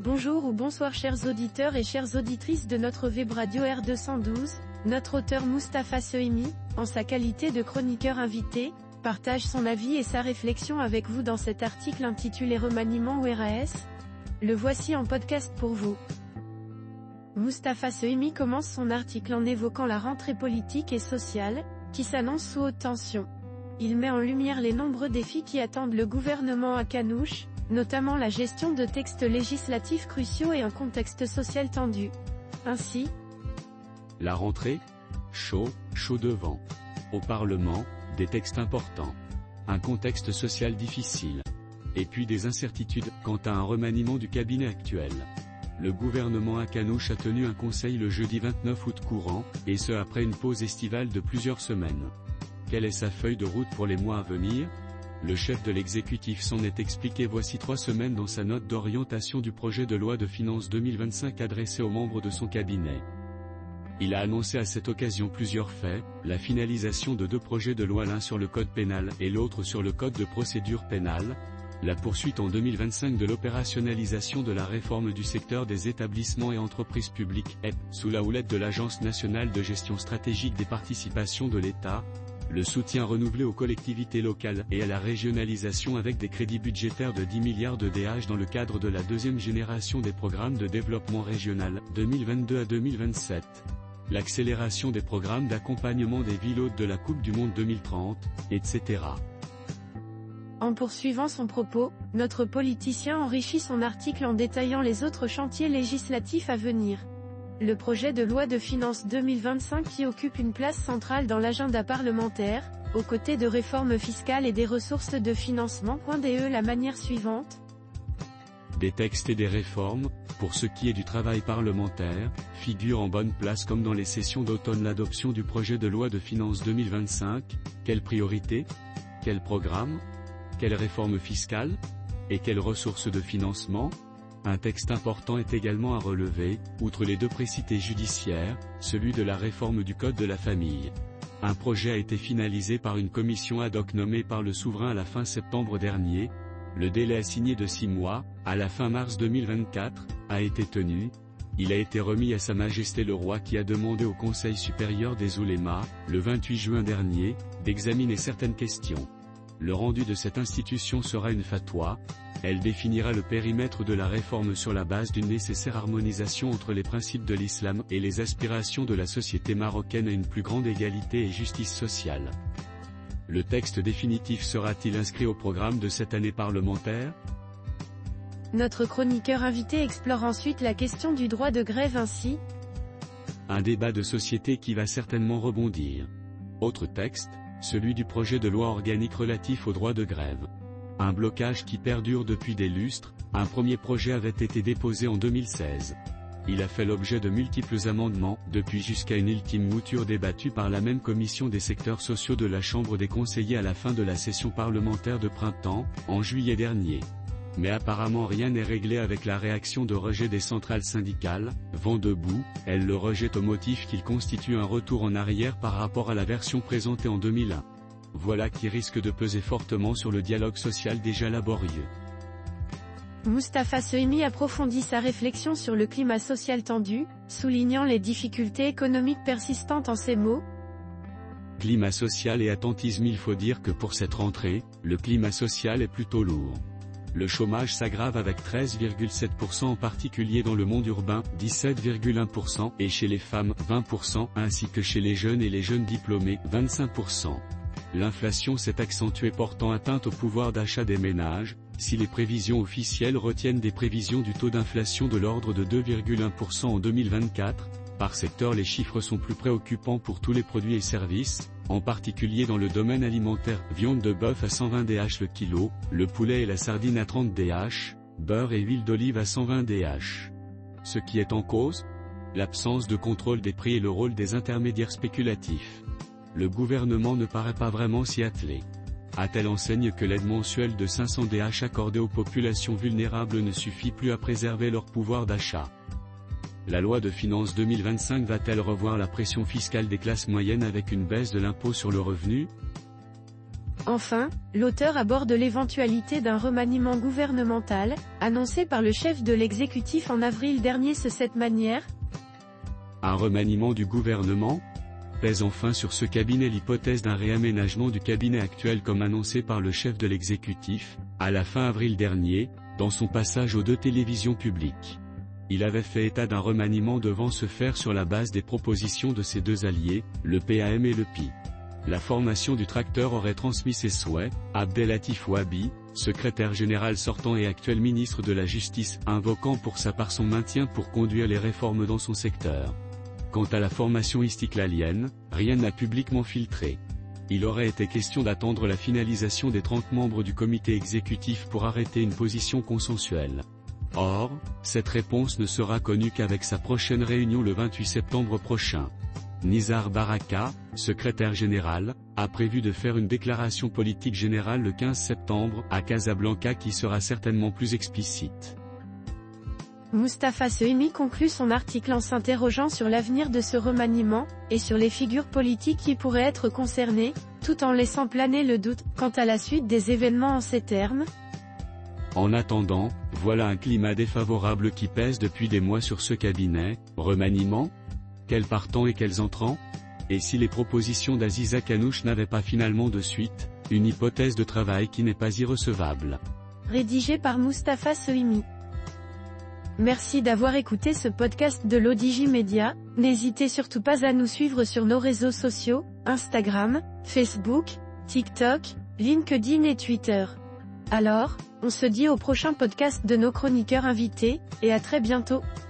Bonjour ou bonsoir chers auditeurs et chères auditrices de notre web radio R212, notre auteur Moustapha Sohimi, en sa qualité de chroniqueur invité, partage son avis et sa réflexion avec vous dans cet article intitulé Remaniement ou RAS. Le voici en podcast pour vous. Moustapha Sohimi commence son article en évoquant la rentrée politique et sociale, qui s'annonce sous haute tension. Il met en lumière les nombreux défis qui attendent le gouvernement à Canouche, notamment la gestion de textes législatifs cruciaux et un contexte social tendu. Ainsi, la rentrée, chaud devant. Au Parlement, des textes importants. Un contexte social difficile. Et puis des incertitudes quant à un remaniement du cabinet actuel. Le gouvernement à Canouche a tenu un conseil le jeudi 29 août courant, et ce après une pause estivale de plusieurs semaines. Quelle est sa feuille de route pour les mois à venir ? Le chef de l'exécutif s'en est expliqué voici 3 semaines dans sa note d'orientation du projet de loi de finances 2025 adressée aux membres de son cabinet. Il a annoncé à cette occasion plusieurs faits, la finalisation de 2 projets de loi, l'un sur le code pénal et l'autre sur le code de procédure pénale, la poursuite en 2025 de l'opérationnalisation de la réforme du secteur des établissements et entreprises publiques, sous la houlette de l'Agence nationale de gestion stratégique des participations de l'État, le soutien renouvelé aux collectivités locales et à la régionalisation avec des crédits budgétaires de 10 milliards de DH dans le cadre de la deuxième génération des programmes de développement régional, 2022 à 2027. L'accélération des programmes d'accompagnement des villes hôtes de la Coupe du Monde 2030, etc. En poursuivant son propos, notre politicien enrichit son article en détaillant les autres chantiers législatifs à venir. Le projet de loi de finances 2025 qui occupe une place centrale dans l'agenda parlementaire, aux côtés de réformes fiscales et des ressources de financement. DE la manière suivante. Des textes et des réformes, pour ce qui est du travail parlementaire, figure en bonne place comme dans les sessions d'automne l'adoption du projet de loi de finances 2025, quelle priorité ? Quel programme ? Quelle réforme fiscale ? Et quelles ressources de financement ? Un texte important est également à relever, outre les 2 précités judiciaires, celui de la réforme du Code de la famille. Un projet a été finalisé par une commission ad hoc nommée par le souverain à la fin septembre dernier. Le délai assigné de 6 mois, à la fin mars 2024, a été tenu. Il a été remis à Sa Majesté le Roi qui a demandé au Conseil supérieur des oulémas, le 28 juin dernier, d'examiner certaines questions. Le rendu de cette institution sera une fatwa. Elle définira le périmètre de la réforme sur la base d'une nécessaire harmonisation entre les principes de l'islam et les aspirations de la société marocaine à une plus grande égalité et justice sociale. Le texte définitif sera-t-il inscrit au programme de cette année parlementaire ? Notre chroniqueur invité explore ensuite la question du droit de grève ainsi. Un débat de société qui va certainement rebondir. Autre texte, celui du projet de loi organique relatif au droit de grève. Un blocage qui perdure depuis des lustres. Un premier projet avait été déposé en 2016. Il a fait l'objet de multiples amendements, depuis jusqu'à une ultime mouture débattue par la même commission des secteurs sociaux de la Chambre des conseillers à la fin de la session parlementaire de printemps, en juillet dernier. Mais apparemment rien n'est réglé avec la réaction de rejet des centrales syndicales, vent debout, elles le rejettent au motif qu'il constitue un retour en arrière par rapport à la version présentée en 2001. Voilà qui risque de peser fortement sur le dialogue social déjà laborieux. Moustapha Sohimi approfondit sa réflexion sur le climat social tendu, soulignant les difficultés économiques persistantes en ces mots. Climat social et attentisme. Il faut dire que pour cette rentrée, le climat social est plutôt lourd. Le chômage s'aggrave avec 13,7% en particulier dans le monde urbain, 17,1% et chez les femmes, 20%, ainsi que chez les jeunes et les jeunes diplômés, 25%. L'inflation s'est accentuée portant atteinte au pouvoir d'achat des ménages. Si les prévisions officielles retiennent des prévisions du taux d'inflation de l'ordre de 2,1% en 2024, par secteur les chiffres sont plus préoccupants pour tous les produits et services, en particulier dans le domaine alimentaire, viande de bœuf à 120 DH le kilo, le poulet et la sardine à 30 DH, beurre et huile d'olive à 120 DH. Ce qui est en cause ? L'absence de contrôle des prix et le rôle des intermédiaires spéculatifs. Le gouvernement ne paraît pas vraiment s'y atteler. À telle enseigne que l'aide mensuelle de 500 DH accordée aux populations vulnérables ne suffit plus à préserver leur pouvoir d'achat. La loi de finances 2025 va-t-elle revoir la pression fiscale des classes moyennes avec une baisse de l'impôt sur le revenu ? Enfin, l'auteur aborde l'éventualité d'un remaniement gouvernemental, annoncé par le chef de l'exécutif en avril dernier de cette manière. Un remaniement du gouvernement ? Pèse enfin sur ce cabinet l'hypothèse d'un réaménagement du cabinet actuel comme annoncé par le chef de l'exécutif, à la fin avril dernier, dans son passage aux 2 télévisions publiques. Il avait fait état d'un remaniement devant se faire sur la base des propositions de ses 2 alliés, le PAM et le PI. La formation du tracteur aurait transmis ses souhaits, Abdellatif Wahbi, secrétaire général sortant et actuel ministre de la Justice, invoquant pour sa part son maintien pour conduire les réformes dans son secteur. Quant à la formation istiklalienne, rien n'a publiquement filtré. Il aurait été question d'attendre la finalisation des 30 membres du comité exécutif pour arrêter une position consensuelle. Or, cette réponse ne sera connue qu'avec sa prochaine réunion le 28 septembre prochain. Nizar Baraka, secrétaire général, a prévu de faire une déclaration politique générale le 15 septembre à Casablanca qui sera certainement plus explicite. Mustapha Sehimi conclut son article en s'interrogeant sur l'avenir de ce remaniement, et sur les figures politiques qui pourraient être concernées, tout en laissant planer le doute quant à la suite des événements en ces termes. En attendant, voilà un climat défavorable qui pèse depuis des mois sur ce cabinet. Remaniement ? Quels partants et quels entrants ? Et si les propositions d'Aziza Kanouche n'avaient pas finalement de suite, une hypothèse de travail qui n'est pas irrecevable. Rédigé par Mustapha Sehimi. Merci d'avoir écouté ce podcast de l'ODJ Media. N'hésitez surtout pas à nous suivre sur nos réseaux sociaux, Instagram, Facebook, TikTok, LinkedIn et Twitter. Alors, on se dit au prochain podcast de nos chroniqueurs invités, et à très bientôt.